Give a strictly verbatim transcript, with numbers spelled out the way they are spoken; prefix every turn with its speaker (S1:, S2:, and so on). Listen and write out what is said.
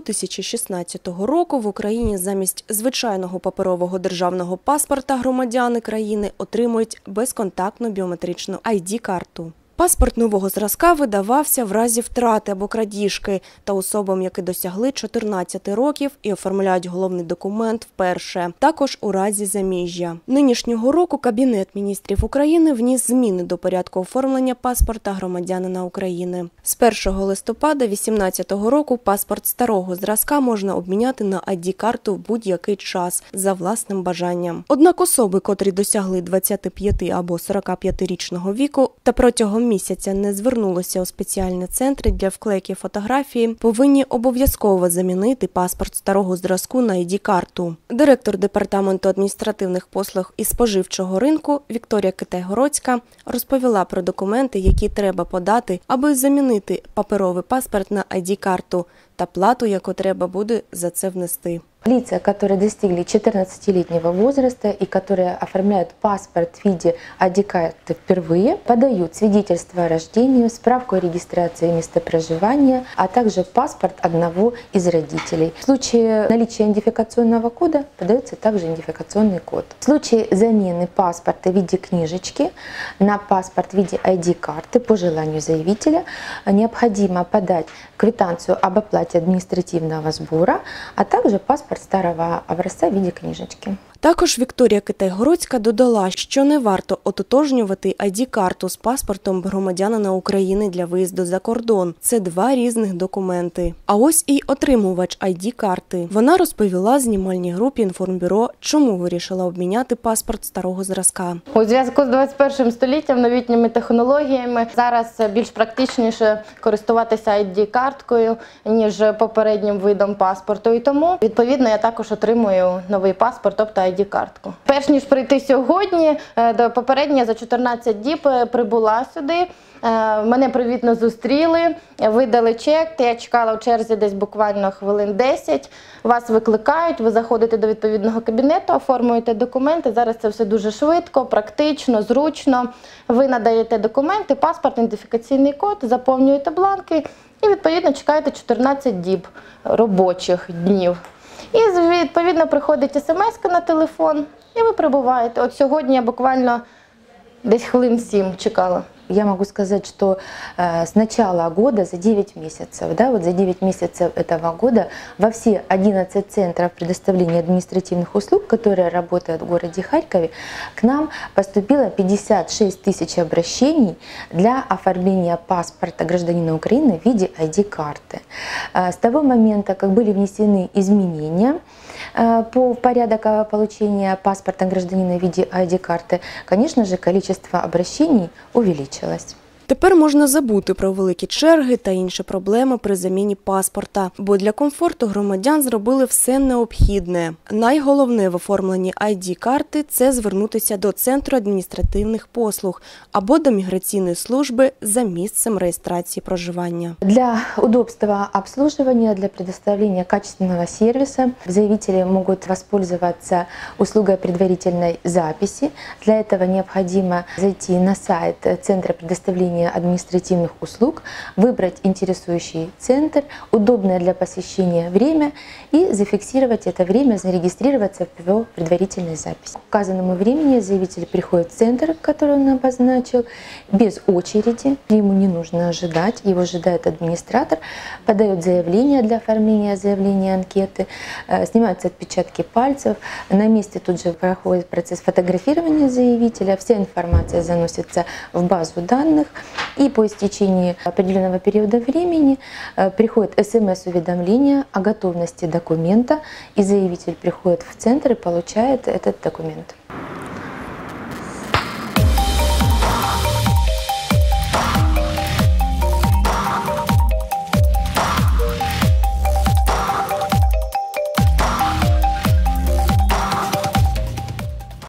S1: тисячі шістнадцятого року в Україні замість звичайного паперового державного паспорта громадяни країни отримують безконтактну біометричну ай ді-карту. Паспорт нового зразка видавався в разі втрати або крадіжки та особам, які досягли чотирнадцяти років і оформляють головний документ вперше, також у разі заміжжя. Нинішнього року Кабінет міністрів України вніс зміни до порядку оформлення паспорта громадянина України. З першого листопада дві тисячі вісімнадцятого року паспорт старого зразка можна обміняти на ай ді-карту в будь-який час за власним бажанням. Однак особи, котрі досягли двадцяти п'яти або сорока п'ятирічного віку та протягом місяця не звернулися у спеціальні центри для вклейки фотографії, повинні обов'язково замінити паспорт старого зразку на ай ді-карту. Директор Департаменту адміністративних послуг і споживчого ринку Вікторія Китай-Городська розповіла про документи, які треба подати, аби замінити паперовий паспорт на ай ді-карту, та плату, яку треба буде за це внести.
S2: Лица, которые достигли четырнадцатилетнего возраста и которые оформляют паспорт в виде ай ди-карты впервые, подают свидетельство о рождении, справку о регистрации места проживания, а также паспорт одного из родителей. В случае наличия идентификационного кода подается также идентификационный код. В случае замены паспорта в виде книжечки на паспорт в виде ай ди-карты по желанию заявителя необходимо подать квитанцию об оплате административного сбора, а также паспорт старого образця в виді книжечки.
S1: Також Вікторія Китай-Городська додала, що не варто ототожнювати ай ді-карту з паспортом громадянина України для виїзду за кордон. Це два різних документи. А ось і отримувач ай ді-карти. Вона розповіла знімальній групі інформбюро, чому вирішила обміняти паспорт старого зразка.
S3: У зв'язку з двадцять першим століттям, новітніми технологіями, зараз більш практичніше користуватися ай ді-карткою, ніж попереднім видом паспорту. І тому, відповідно, я також отримую новий паспорт, тобто ай ді-картку. Перш ніж прийти сьогодні, до попередньо за чотирнадцять діб прибула сюди. Мене привітно зустріли, видали чек, я чекала в черзі десь буквально хвилин десять. Вас викликають, ви заходите до відповідного кабінету, оформуєте документи. Зараз це все дуже швидко, практично, зручно. Ви надаєте документи, паспорт, ідентифікаційний код, заповнюєте бланки і відповідно чекаєте чотирнадцять діб робочих днів. І відповідно приходить смс-ка на телефон і ви прибуваєте. От сьогодні я буквально десь хвилин сім чекала.
S2: Я могу сказать, что э, с начала года, за девять месяцев, да, вот за девять месяцев этого года во все одиннадцать центров предоставления административных услуг, которые работают в городе Харькове, к нам поступило пятьдесят шесть тысяч обращений для оформления паспорта гражданина Украины в виде ай ди-карты. Э, с того момента, как были внесены изменения э, по порядок получения паспорта гражданина в виде ай ди-карты, конечно же, количество обращений увеличилось.
S1: Тепер можна забути про великі черги та інші проблеми при заміні паспорта, бо для комфорту громадян зробили все необхідне. Найголовне в оформленні ай ді-карти – це звернутися до Центру адміністративних послуг або до міграційної служби за місцем реєстрації проживання.
S2: Для удобства обслуживания, для предоставления качественного сервиса заявители могут воспользоваться услугой предварительной записи. Для этого необходимо зайти на сайт Центра предоставления административных услуг, выбрать интересующий центр, удобное для посещения время и зафиксировать это время, зарегистрироваться в предварительной записи. К указанному времени заявитель приходит в центр, который он обозначил, без очереди. Ему не нужно ожидать, его ожидает администратор, подает заявление для оформления заявления анкеты, снимаются отпечатки пальцев, на месте тут же проходит процесс фотографирования заявителя, вся информация заносится в базу данных. И по истечении определенного периода времени приходит смс-уведомление о готовности документа, и заявитель приходит в центр и получает этот документ.